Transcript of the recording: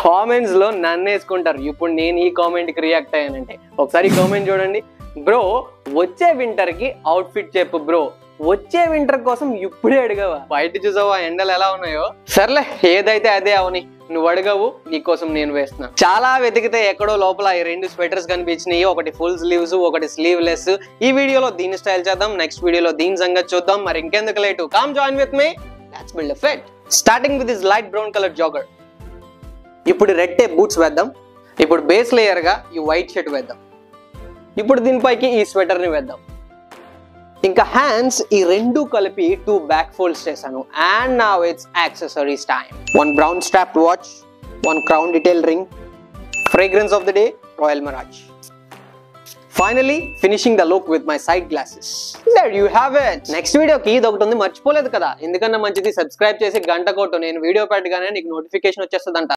Comments లో నన్ను వేసుకుంటారు. ఇప్పుడు నేను ఈ కామెంట్ కి రియాక్ట్ అయ్యానంటే ఒకసారి కామెంట్ చూడండి. బ్రో వచ్చే వింటర్ కి అవుట్ ఫిట్ చెప్పు బ్రో, వచ్చే వింటర్ కోసం ఇప్పుడే అడిగావా? బయట చూసావా ఎండలు ఎలా ఉన్నాయో? సర్లే ఏదైతే అదే అవని, నువ్వు అడగవు నీకోసం నేను వేస్తున్నా. చాలా వెతికితే ఎక్కడో లోపల ఈ 2 స్వెటర్స్ కనిపించినాయి. ఒకటి ఫుల్ స్లీవ్స్, ఒకటి స్లీవ్లెస్. ఈ వీడియోలో దీని స్టైల్ చేద్దాం, నెక్స్ట్ వీడియోలో దీని సంగతి చూద్దాం. మరి ఇంకెందుకు late, come join with me, let's build a fit. Starting with this light brown colour jogger. ఇప్పుడు రెడ్ టేప్ బూట్స్ వేద్దాం. ఇప్పుడు బేస్ లేయర్ గా ఈ వైట్ షర్ట్ వేద్దాం. ఇప్పుడు దీనిపైకి ఈ స్వెటర్ ని వేద్దాం. ఇంకా హ్యాండ్స్ ఈ 2 కలిపి 2 బ్యాక్ ఫోల్డ్స్ చేశాను. And now it's accessories time. 1 brown strapped watch, 1 crown detail ring, fragrance of the day Royal Mirage. Finally finishing the look with my side glasses. There you have it. Next వీడియోకి ఇది ఒకటి ఉంది, మర్చిపోలేదు కదా. ఎందుకన్నా మంచిది subscribe చేసి గంట కొట్టు, నేను వీడియో పెట్టగానే నీకు నోటిఫికేషన్ వచ్చేస్తుందంట.